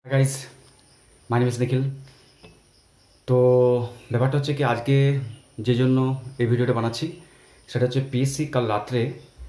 Guys, my name is Nikhil. তো ব্যাপারটা হচ্ছে কি, আজকে যে জন্য এই ভিডিওটা বানাচ্ছি সেটা হচ্ছে পিএসসি কাল রাত্রে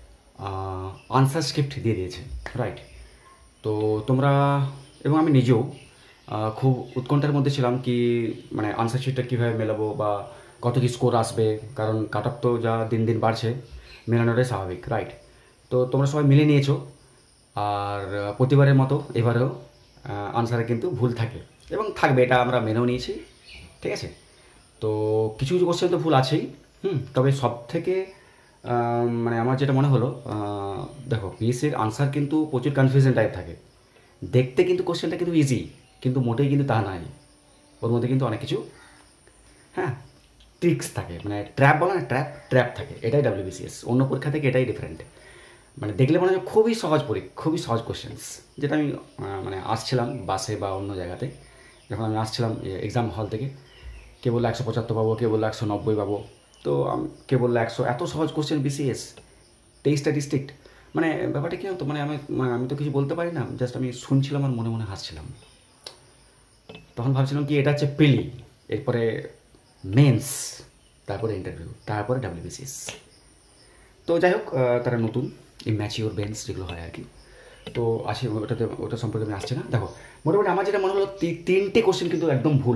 আনসার স্ক্রিপ্ট দিয়ে দিয়েছে, রাইট? তো তোমরা এবং আমি নিজেও খুব উৎকণ্ঠার মধ্যে ছিলাম কি মানে আনসার শিটটা কীভাবে মেলাবো বা কত কি স্কোর আসবে, কারণ কাট অফ তো যা দিন দিন বাড়ছে, মেলানোটাই স্বাভাবিক, রাইট? তো তোমরা সবাই মিলে নিয়েছো, আর প্রতিবারের মতো এবারেও আনসারে কিন্তু ভুল থাকে এবং থাকবে, এটা আমরা মেনেও নিয়েছি, ঠিক আছে? তো কিছু কিছু কোশ্চেন তো ভুল আছেই, তবে সব থেকে মানে আমার যেটা মনে হলো, দেখো পিএসসির আনসার কিন্তু প্রচুর কনফিউশন টাইপ থাকে। দেখতে কিন্তু কোশ্চেনটা কিন্তু ইজি, কিন্তু মোটেই কিন্তু তা নাই। ওর মধ্যে কিন্তু অনেক কিছু ট্রিক্স থাকে, মানে ট্র্যাপ বলা না, ট্র্যাপ থাকে। এটাই ডাব্লিউবিসিএস, অন্য পরীক্ষা থেকে এটাই ডিফারেন্ট। মানে দেখলে মনে হয় খুবই সহজ খুবই সহজ কোশ্চেন্স, যেটা আমি মানে আসছিলাম বাসে বা অন্য জায়গাতে, যখন আমি আসছিলাম এক্সাম হল থেকে, কে বললো 175 পাবো, কে বললো 190 পাবো, তো কে বললো 100। এত সহজ কোশ্চেন বিসিএস, স্ট্যাটিস্টিক, মানে ব্যাপারটা কী হতো, মানে আমি তো কিছু বলতে পারি না, জাস্ট আমি শুনছিলাম আর মনে মনে হাসছিলাম। তখন ভাবছিলাম কি এটা হচ্ছে প্রিলি, এরপরে মেন্স, তারপরে ইন্টারভিউ, তারপরে ডাব্লিউবিসিএস। তো যাই হোক, তারা নতুন ইম্যাচিওর বেঞ্চ যেগুলো হয় আর কি, তো আসে ওটা সম্পর্কে আমি আসছি না। দেখো মোটামুটি আমার যেটা মনে হলো, তিনটে কোশ্চেন কিন্তু একদম ভুল।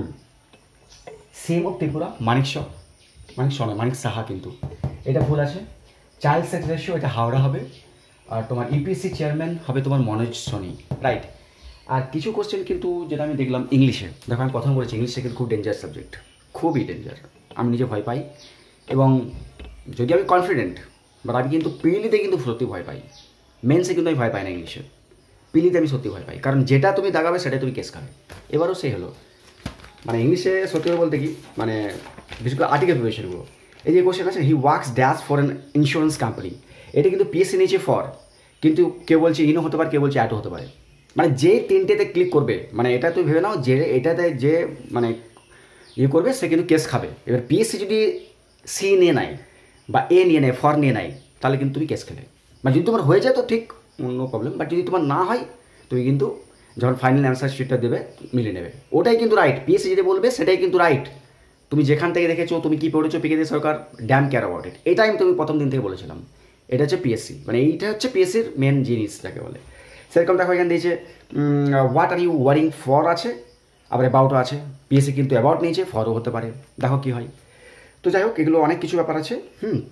সেম অফ ত্রিপুরা, মানিক সাহা, কিন্তু এটা ভুল আছে। চাইল্ড সেক্স রেশিও, এটা হাওড়া হবে, আর তোমার ইপিসি চেয়ারম্যান হবে তোমার মনোজ সোনি, রাইট? আর কিছু কোশ্চেন কিন্তু যেটা আমি দেখলাম ইংলিশে, দেখো আমি প্রথম বলেছি ইংলিশে কিন্তু খুব ডেঞ্জার সাবজেক্ট, খুবই ডেঞ্জার। আমি নিজে ভয় পাই, এবং যদি আমি কনফিডেন্ট, বাট আমি কিন্তু পিলিতে কিন্তু সত্যি ভয় পাই। মেন্সে কিন্তু আমি ভয় পাই না ইংলিশে, পিলিতে আমি সত্যি ভয় পাই, কারণ যেটা তুমি দাগাবে সেটাই তুমি কেস খাবে। এবারও সেই হলো, মানে ইংলিশে সত্যি করে বলতে কি, মানে বিশেষ করে আর্টিকেল প্রিপারেশনগুলো, এই যে কোশ্চেন আছে, he works dash for an insurance company, এটা কিন্তু পিএসসি নিয়েছে ফর, কিন্তু কেউ বলছে ইনও হতে পারে, কেউ বলছে অ্যাটও হতে পারে। মানে যে তিনটেতে ক্লিক করবে, মানে এটা তুমি ভেবে নাও যে এটাতে যে মানে করবে সে কিন্তু কেস খাবে। এবার পিএসসি যদি সি নিয়ে নেয় বা এ নিয়ে নেয়, ফর নিয়ে নেয়, তাহলে কিন্তু তুমি কেস খেলে। মানে যদি তোমার হয়ে যায় তো ঠিক, নো প্রবলেম, বাট যদি তোমার না হয়, তুমি কিন্তু যখন ফাইনাল অ্যান্সার শিটটা দেবে মিলে নেবে, ওটাই কিন্তু রাইট। পিএসসি যেটা বলবে সেটাই কিন্তু রাইট। তুমি যেখান থেকে দেখেছো, তুমি কী পড়েছো, পিকেদের সরকার ড্যাম কেয়ার অ্যাবাউট ইট, এটা আমি তুমি প্রথম দিন থেকে বলেছিলাম। এটা হচ্ছে পিএসসি, মানে এইটা হচ্ছে পিএসসির মেন জিনিস যাকে বলে। সেরকম দেখো এখানে দিয়েছে what are you worrying for আছে, আবার অ্যাবাউটও আছে। পিএসসি কিন্তু অ্যাবাউট নিয়েছে, ফরও হতে পারে, দেখো কী হয়। তো যাই হোক, এগুলো অনেক কিছু ব্যাপার আছে।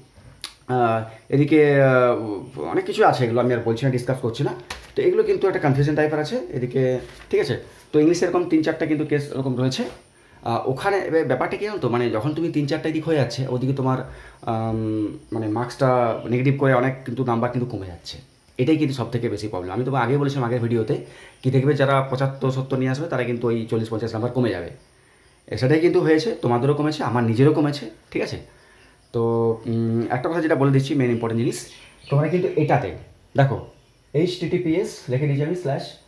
এদিকে অনেক কিছু আছে, এগুলো আমি আর বলছি না, ডিসকাস করছি না। তো এগুলো কিন্তু একটা কনফিউশন টাইপের আছে এদিকে, ঠিক আছে? তো ইংলিশে এরকম 3-4টা কিন্তু কেস এরকম রয়েছে। ওখানে ব্যাপারটা কী জানো তো, মানে যখন তুমি 3-4টা দিক হয়ে যাচ্ছে, ওদিকে তোমার মানে মার্কসটা নেগেটিভ করে অনেক কিন্তু নাম্বার কিন্তু কমে যাচ্ছে। এটাই কিন্তু সব থেকে বেশি প্রবলেম। আমি তোমাকে আগে বলেছিলাম আগের ভিডিওতে, কি দেখবে যারা 75-70 নিয়ে আসবে তারা কিন্তু ওই 40-50 নাম্বার কমে যাবে। সেটাই কিন্তু হয়েছে, তোমাদেরও কমেছে, আমার নিজেরও কমেছে, ঠিক আছে? তো একটা কথা যেটা বলে দিচ্ছি, মেন ইম্পর্টেন্ট জিনিস, তোমরা কিন্তু এটাতে দেখো https লিখে দিয়েছি আমি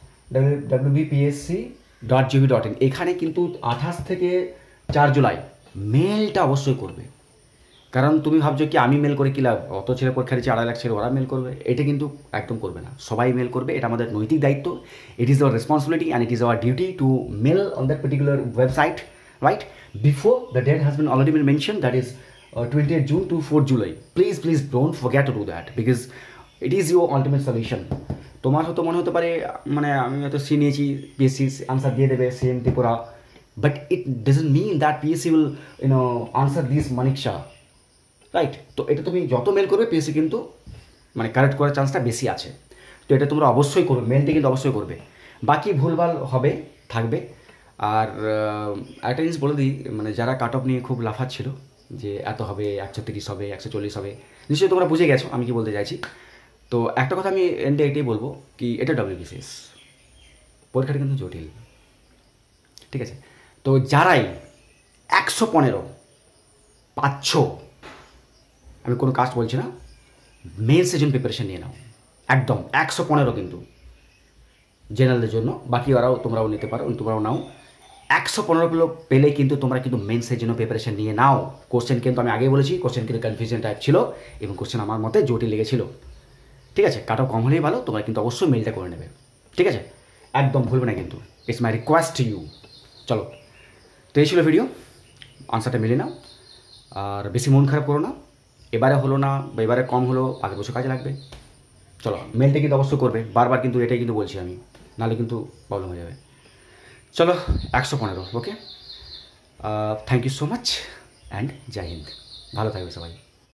/wbpsc.gov.in, এখানে কিন্তু 28 থেকে 4 জুলাই মেলটা অবশ্যই করবে। কারণ তুমি ভাবছো কি আমি মেল করে কী লাভ, অত ছেলে পরীক্ষা দিচ্ছে, 2.5 লাখ ছেলে, ওরা মেল করবে? এটা কিন্তু একদম করবে না, সবাই মেল করবে, এটা আমাদের নৈতিক দায়িত্ব। It is our responsibility and it is our duty to mail on that particular website, right? Before the date has been already been mentioned, that is 28 June to 4 July. Please don't forget to do that, because it is your ultimate solution. তোমার হয়তো মনে হতে পারে, মানে আমি হয়তো C নিয়েছি, PSC answer দিয়ে দেবে same Tripura, but it doesn't mean that PSC will answer this Manik Saha, right? তো এটা তুমি যত মেল করবে, পিএসসি কিন্তু মানে কারেক্ট করার চান্সটা বেশি আছে। তো এটা তোমরা অবশ্যই করবে, মেলটা কিন্তু অবশ্যই করবে। বাকি ভুলভাল হবে, থাকবে। আর একটা জিনিস বলে দিই, মানে যারা কাট অফ নিয়ে খুব লাফাচ্ছিল যে এত হবে, 130 হবে, 140 হবে, নিশ্চয়ই তোমরা বুঝে গেছো আমি কি বলতে চাইছি। তো একটা কথা আমি এন্ডে এটাই বলবো কি, এটা ডাব্লিউবিসিএস পরীক্ষাটা কিন্তু জটিল, ঠিক আছে? তো যারাই 115 পাচ্ছ, আমি কোনো কাস্ট বলছি না, মেন্সের জন্য প্রিপারেশন নিয়ে নাও, একদম 115 কিন্তু জেনারেলদের জন্য, বাকি ওরাও তোমরাও নিতে পারো, তোমরাও নাও। 115 পেলে কিন্তু তোমরা কিন্তু মেন্সের জন্য প্রিপারেশন নিয়ে নাও। কোশ্চেন কিন্তু আমি আগেই বলেছি, কোশ্চেন কিন্তু কনফিউশন টাইপ ছিল, এবং কোশ্চেন আমার মতে জটিল লেগেছিল, ঠিক আছে? কাট অফ কম হলেই ভালো, তোমরা কিন্তু অবশ্যই মেলটা করে নেবে, ঠিক আছে? একদম ভুলবে না কিন্তু। It's my request to you. চলো, তো এই ছিল ভিডিও, আনসারটা মিলে নাও আর বেশি মন খারাপ করো না। এবারে হলো না বা এবারে কম হলো, আগের বছর কাজে লাগবে। চলো, মেলটা কিন্তু অবশ্যই করবে বারবার, কিন্তু এটাই কিন্তু বলছি আমি, নাহলে কিন্তু প্রবলেম হয়ে যাবে। চলো 115, okay. Thank you so much and জয় হিন্দ। ভালো থাকবে সবাই।